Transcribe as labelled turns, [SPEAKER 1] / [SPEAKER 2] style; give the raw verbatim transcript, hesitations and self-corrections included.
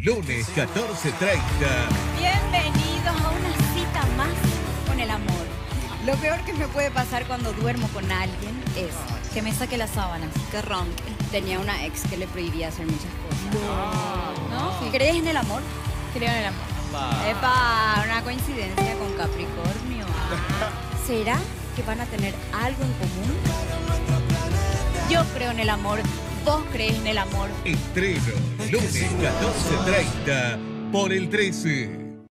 [SPEAKER 1] lunes catorce treinta.
[SPEAKER 2] Bienvenidos a una cita más con el amor. Lo peor que me puede pasar cuando duermo con alguien es que me saque las sábanas, que ronque. Tenía una ex que le prohibía hacer muchas cosas. No. ¿No? ¿Crees en el amor?
[SPEAKER 3] Creo en el amor.
[SPEAKER 2] Epa, una coincidencia con Capricornio. ¿Será que van a tener algo en común? Yo creo en el amor. ¿Vos crees en el amor?
[SPEAKER 1] Estreno lunes catorce treinta por el trece.